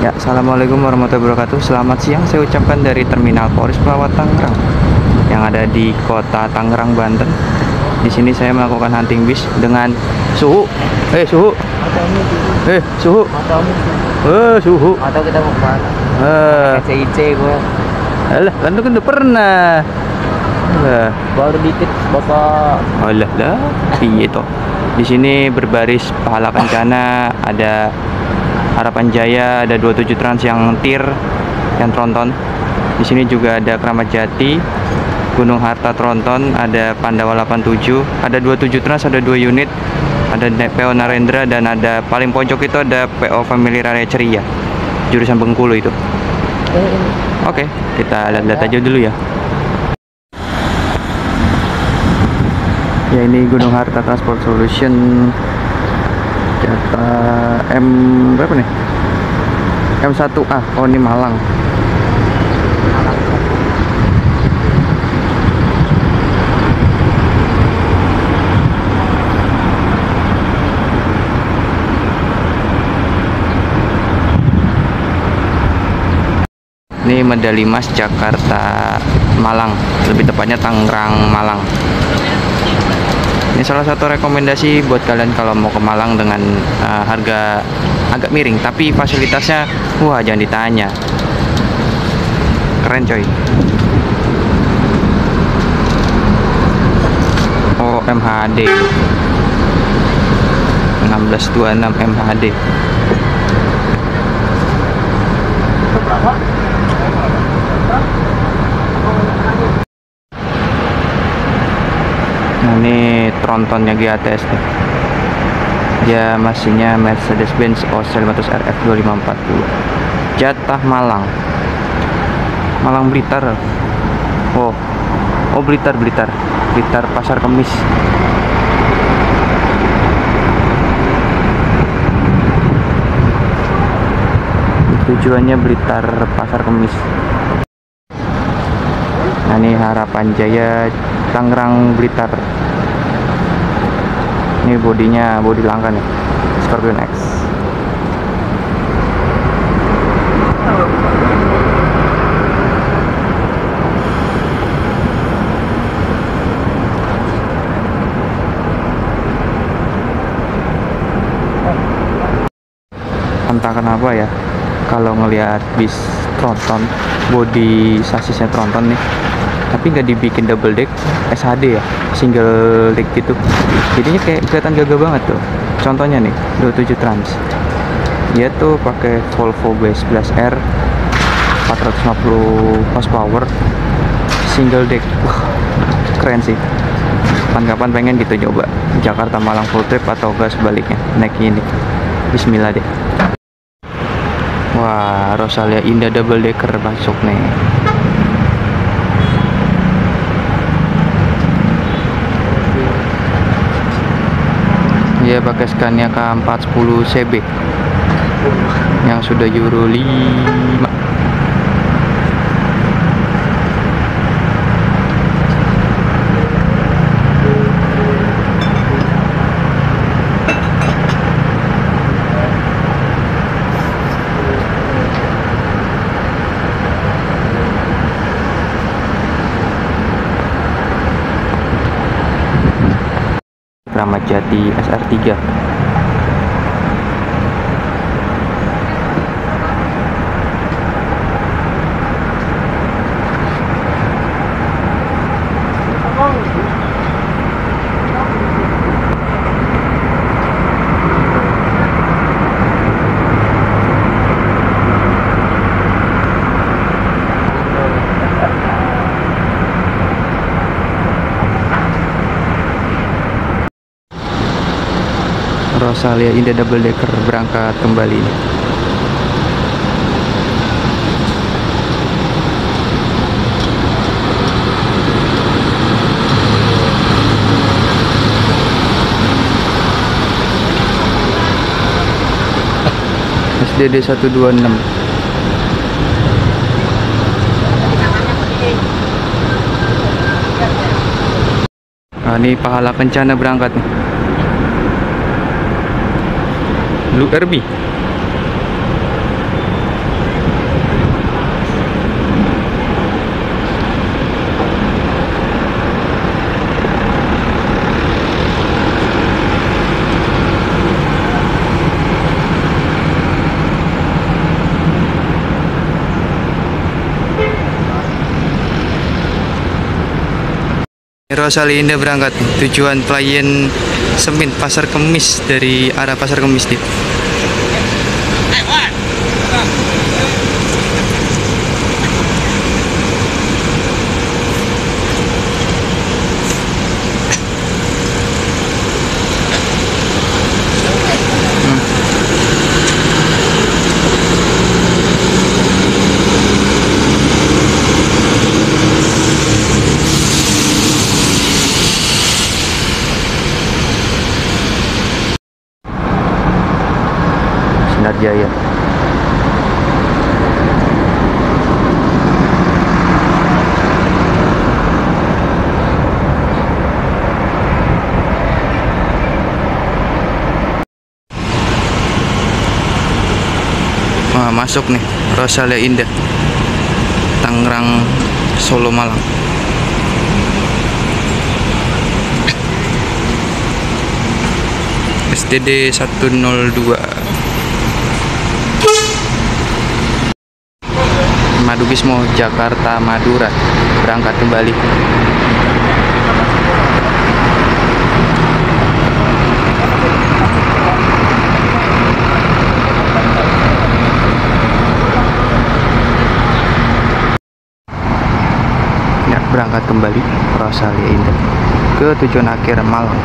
Ya, assalamualaikum warahmatullahi wabarakatuh. Selamat siang, saya ucapkan dari Terminal Polres Pelawat Tangerang yang ada di kota Tangerang, Banten. Di sini saya melakukan hunting bis dengan suhu. Suhu. Suhu. Suhu. Atau kita mau kemana? CIC gue. Alah, kan itu kan udah pernah. Baru dikit bapak. Alah lah, iya toh. Di sini berbaris Pahala Kencana, ada Harapan Jaya, ada 27 Trans yang tir, yang tronton. Di sini juga ada Kramat Jati, Gunung Harta tronton, ada Pandawa 87, ada 27 Trans, ada 2 unit, ada PO Narendra, dan ada paling pojok itu ada PO Family Raya Ceria, jurusan Bengkulu itu. Oke, kita lihat-lihat aja dulu ya. Ya, ini Gunung Harta Transport Solution. Jata M berapa nih? M1A. Oh, ini Malang. Ini medali emas Jakarta Malang, lebih tepatnya Tangerang Malang. Ini salah satu rekomendasi buat kalian kalau mau ke Malang dengan harga agak miring, tapi fasilitasnya wah jangan ditanya, keren coy. Oh, MHD 1626 MHD. Berapa? Nah, ini trontonnya GATS nih. Dia mesinnya Mercedes-Benz O500 RF 2540. Jatah Malang. Malang Blitar. Oh, Blitar Pasar Kemis. Tujuannya Blitar Pasar Kemis. Nah, ini Harapan Jaya Tangerang Blitar. Ini bodinya bodi langka nih, Scorpion X. Entah kenapa ya, kalau ngelihat bis tronton, bodi sasisnya tronton nih, tapi nggak dibikin double deck SHD ya, single deck gitu, jadinya kayak kelihatan gagah banget tuh. Contohnya nih 27 Trans, dia tuh pakai Volvo B11R 450 horsepower single deck. Keren sih. Kapan-kapan pengen gitu coba Jakarta Malang full trip atau gas sebaliknya naik ini. Bismillah deh. Wah, Rosalia Indah double decker masuk nih. Dia pakai Scania K410 CB yang sudah Euro 5. Kramat Jati SR3. Rosalia Indah double decker berangkat kembali. SDD 126. Nah, ini Pahala Kencana berangkat nih. Blue RB. Rosalinda berangkat tujuan Playen Semit Pasar Kemis dari arah Pasar Kemis nih. Sinar Jaya. Wah, masuk nih Rosalinda Tangerang Solo Malang. STD 102 Madubismo Jakarta Madura berangkat kembali. Ya, berangkat kembali Rosalinda ke tujuan akhir Malang.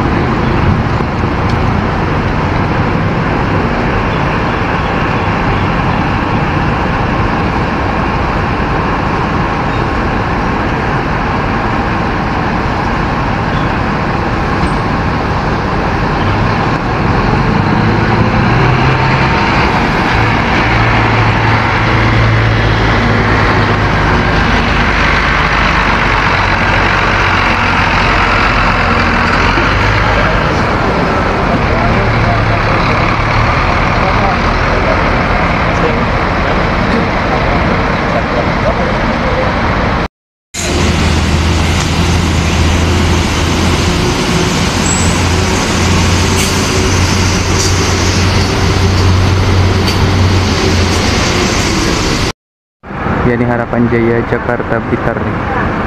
Ya, ini Harapan Jaya Jakarta Blitar nih.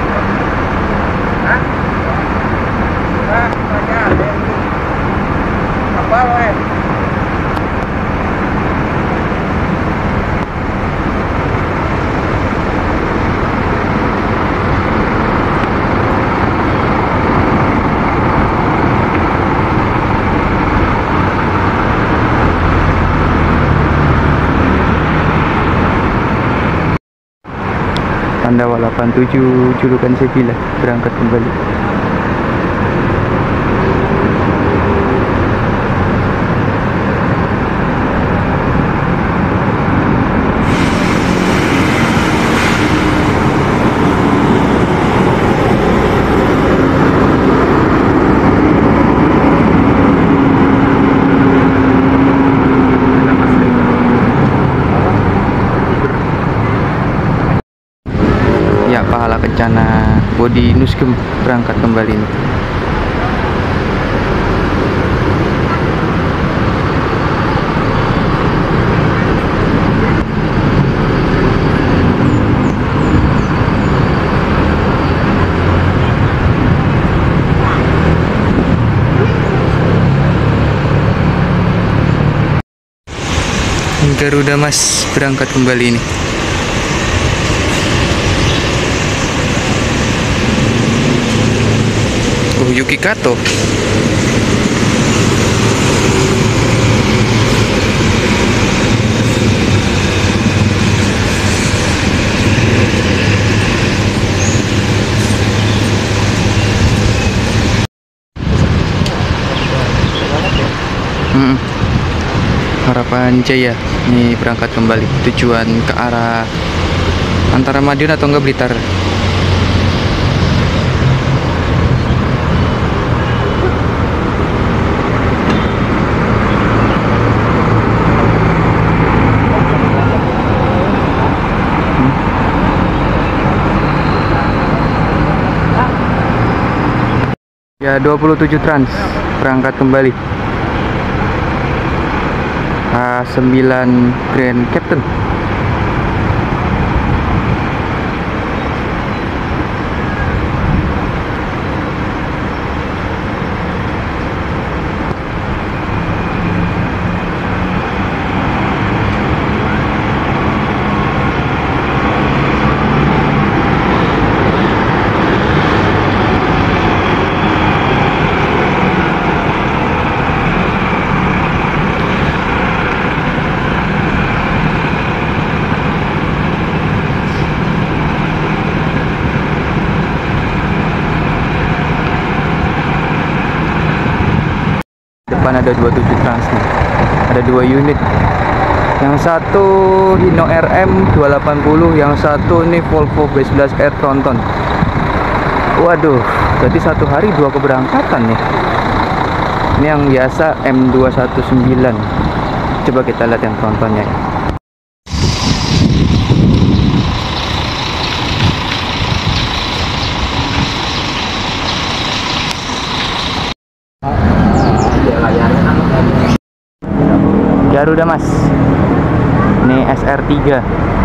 Pandawa 87 julukan Sevilla berangkat kembali. Ya, Pahala Kencana Bodi Nuskem berangkat kembali nih. Garuda Mas berangkat kembali nih. Yuki Kato. Harapan Jaya ini berangkat kembali tujuan ke arah antara Madiun atau enggak Blitar. Ya, 27 Trans berangkat kembali. A9 Grand Captain. depan ada 27 Trans nih. Ada 2 unit. Yang satu Hino RM 280, yang satu ini Volvo B11R Tronton. Waduh, jadi satu hari 2 keberangkatan nih. Ini yang biasa M219. Coba kita lihat yang Trontonnya ya. Garuda Mas, ini SR3.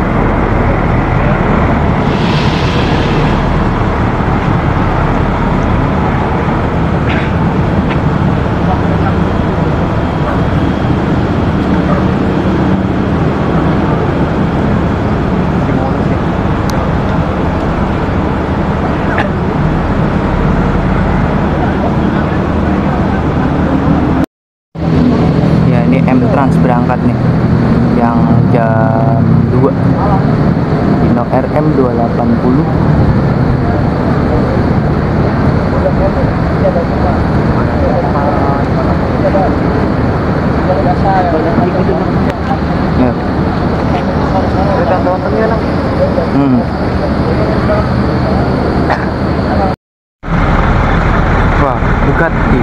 Trans berangkat nih yang jam 2, Hino RM 280. Ya. Wah, Bugatti.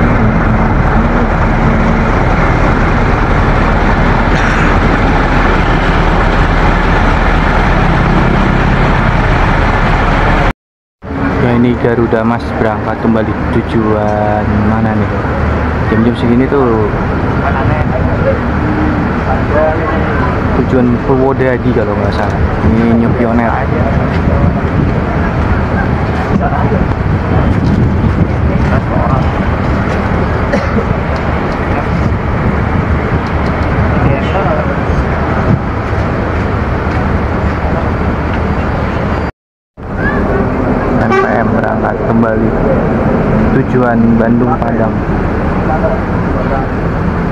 Ini Garuda Mas berangkat kembali. Tujuan mana nih? Jam-jam segini tuh tujuan Purwodadi kalau nggak salah. Ini New Pioneer. Berangkat kembali tujuan Bandung Padang.